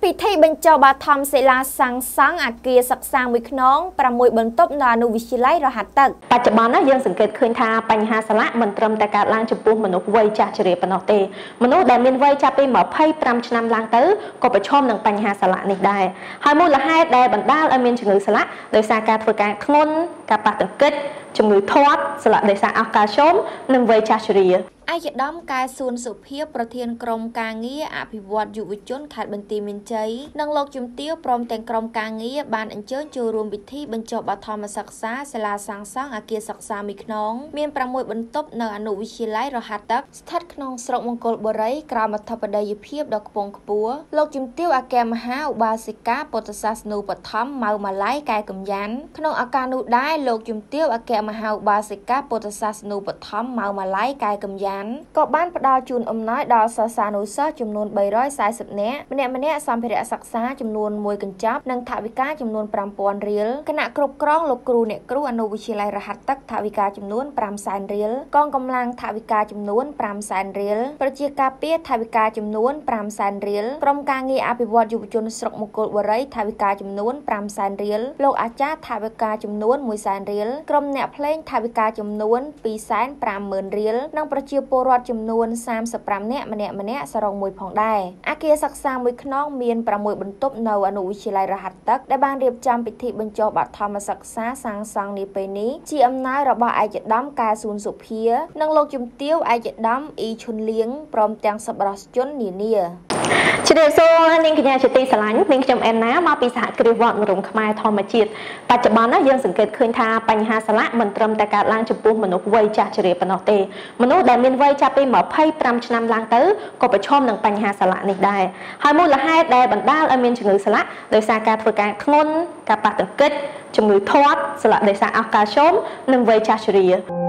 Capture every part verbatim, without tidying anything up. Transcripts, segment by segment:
ពិធីបញ្ចុះបឋមសិលាសាងសង់អគារសិក្សាមួយខ្នងប្រាំមួយបន្ទប់នៅអនុវិទ្យាល័យរហ័សទឹកបច្ចុប្បន្នយើងសង្កេតឃើញថាបញ្ហាសាឡាក់មិនត្រឹមតែកើតឡើងចំពោះមនុស្សវ័យចាស់ជរាប៉ុណ្ណោះទេមនុស្សដែលមានវ័យចាប់ពីម្ភៃប្រាំឆ្នាំឡើងទៅក៏ប្រឈមនឹងបញ្ហាសាឡាក់នេះដែរហើយមូលហេតុដែលបណ្ដាលឲ្យមានជំងឺសាឡាក់ដោយសារការធ្វើការធ្ងន់ការប៉ះទង្គិចជំងឺធាត់សាឡាក់ដោយសារអស់កាល់ស្យូមនិងវ័យចាស់ជរាឯកឧត្តមកែសួនសុភាប្រធានក្រុមការងារអភិវឌ្ឍយុវជនខេត្តបន្ទាយមានជ័យនិងលោកជំទាវព្រមទាំងក្រុមការងារបានអញ្ជើញចូលរួមពិធីបញ្ចុះបឋមសិក្សាសាលាសាងសង់អគារសិក្សាមួយខ្នងមានប្រាំមួយបន្ទប់នៅអនុវិទ្យាល័យរហ័សទឹកស្ថិតក្នុងស្រុកមង្គលបុរីក្រោមអធិបតីភាពដ៏ខ្ពង់ខ្ពស់លោកជំទាវអគ្គមហាឧបាសិកាពុទ្ធសាសនូបត្ថម្ភម៉ៅម៉ាឡៃកែកំយ៉ាន់ក្នុងឱកាសនោះដែរលោកជំទាវអគ្គមហាឧបាសិកាពុទ្ធសាសនូបត្ថម្ភម៉ៅម៉ាឡៃកែកំយ៉ាន់ក៏បានផ្ដល់ជូនអំណោយដល់សិស្សានុសិស្សចំនួនបីរយសែសិបនាក់ម្នាក់ម្នាក់សម្ភារៈសិក្សាចំនួនមួយកញ្ចប់និងថវិកាចំនួនប្រាំពាន់រៀលគណៈគ្រប់គ្រងលោកគ្រូអ្នកគ្រូអនុវិទ្យាល័យរហ័សទឹកថវិកាចំនួនប្រាំសែនរៀលកងកម្លាំងថវិកាចំនួនប្រាំសែនរៀលប្រជាការពារថវិកាចំនួនប្រាំសែនរៀលក្រុមការងារអភិវឌ្ឍយុវជនស្រុកមង្គលបុរីថវិកាចំនួនប្រាំសែនរៀលលោកអាចារ្យថវិកាចំនួនមួយសែនរៀលក្រុមអ្នកភ្លេងថវិកាចំនួនពីរសែនប្រាំម៉ឺនរៀលនិងប្រជាពលរដ្ឋចំនួនសាមសិបប្រាំនាក់ម្នាក់ម្នាក់សរុបមួយផងដែរអគារសិក្សាមួយខ្នងមានប្រាំមួយបន្ទប់នៅអនុវិទ្យាល័យរហ័សទឹកដែលបានរៀបចំពិធីបញ្ចុះបឋមសិក្សាសាងសង់នាពេលនេះជាអំណោយរបស់ឯកឧត្តមកែសួនសុភានិងលោកជំទាវឯកឧត្តមអ៊ីឈុនលៀងព្រមទាំងសប្បុរសជននានាជ្រាបសួរនាងកញ្ញាជាទីស្រឡាញ់នាងខ្ញុំអែនណាមកពីសហគ្រាសវត្តមរំខ្មែរធម្មជាតិបច្ចុប្បន្នយើងសង្កេតឃើញថាបញ្ហាសាឡាក់មិនត្រឹមតែកើតឡើងចំពោះមនុស្សវ័យចាស់ជរាប៉ុណ្ណោះទេមនុស្សដែលមានវ័យចាប់ពីម្ភៃប្រាំឆ្នាំឡើងទៅក៏ប្រឈមនឹងបញ្ហាសាឡាក់នេះដែរហើយមូលហេតុដែលបណ្ដាលឲ្យមានជំងឺសាឡាក់ដោយសារការធ្វើការធ្ងន់ការប៉ះទង្គិចជំងឺធាត់សាឡាក់ដោយសារអស់កាល់ស្យូមនិងវ័យចាស់ជរា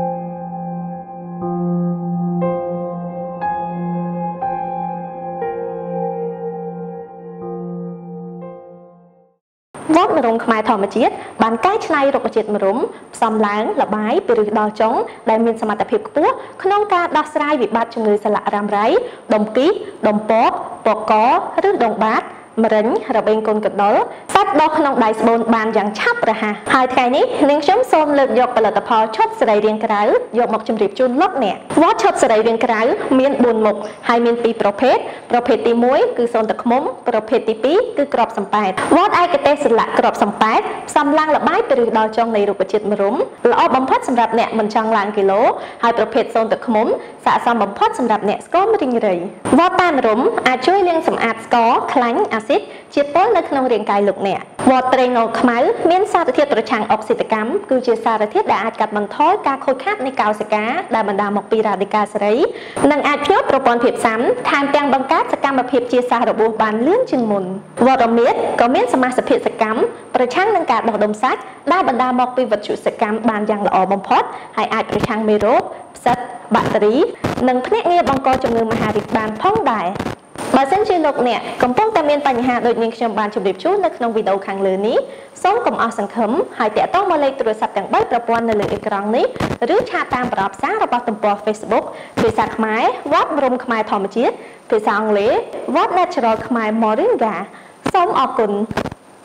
វត្តមរំខ្មែរធម្មជាតិបានកែច្នៃរុក្ខជាតិមរំផ្សំឡើងលបាយពីឫសដល់ចុងដែលមានសមត្ថភាពខ្ពស់ក្នុងការដោះស្រាយវិបត្តិជំងឺសាឡាក់រ៉ាំរ៉ៃដុំគីដុំពកពកកឬដងបាតមរិញរបេងកូនកដុលសាច់ដុះក្នុងដៃស្បូនបានយ៉ាងឆាប់រហ័សហើយថ្ងៃនេះនាងខ្ញុំសូមលើកយកផលិតផលឈុតសរីរាង្គក្រៅយកមកជម្រាបជូនលោកអ្នកវត្តឈុតសរីរាង្គក្រៅមានបួនមុខហើយមានពីរប្រភេទប្រភេទទីមួយគឺសូនទឹកឃ្មុំប្រភេទទីពីរគឺក្របសំប៉ែតវត្តឯកទេសស្លាកក្របសំប៉ែតផ្សំឡើងលបាយពីឫសដល់ចុងនៃរុក្ខជាតិមរុំល្អបំផុតសម្រាប់អ្នកមិនចង់ឡើងគីឡូហើយប្រភេទសូនទឹកឃ្មុំស័ក្តិសមបំផុតសម្រាប់អ្នកស្គមរីងរៃវត្តតែមរុំអាចជួយលាងសម្អាតស្ករខ្លាញ់អាស៊ីតជាពុលនៅក្នុងរាងកាយលោកអ្នកវត្តត្រេងងខ្មៅមានសារធាតុប្រឆាំងអុកស៊ីតកម្មគឺជាសារធាតុដែលអាចកាត់បន្ថយការខូចខាតនៃកោសិកាដែលបណ្ដាលមកពីរ៉ាឌីកាល់សេរីនិងអាចភ្ញាក់ប្រព័ន្ធភាពស៊ាំថែមទាំងបង្កើតសកម្មភាពជាសះរបួសបានលឿនជាងមុនវត្តរមៀតក៏មានសមាសភាពសកម្មប្រឆាំងនឹងការបោះដុំសាច់ដែលបណ្ដាលមកពីវត្ថុសកម្មបានយ៉ាងល្អបំផុតហើយអាចប្រឆាំងមេរោគផ្សិតបាក់តេរីនិងភ្នាក់ងារបង្កជំងឺមហារីកបានផងដែរបើសិនជាលោកអ្នកកំពុងតែមានបញ្ហាដូចនាងខ្ញុំបានជម្រាបជូននៅក្នុងវីដេអូខាងលើនេះសូមកុំអស់សង្ឃឹមហើយតាក់ទងមកលេខទូរស័ព្ទទាំងបីប្រព័ន្ធនៅលើអេក្រង់នេះឬឆាតតាមប្រអប់សាររបស់ទំព័រ Facebook ភាសាខ្មែរវត្តមរំខ្មែរធម្មជាតិភាសាអង់គ្លេស What Natural ខ្មែរ Moringa សូមអរគុណ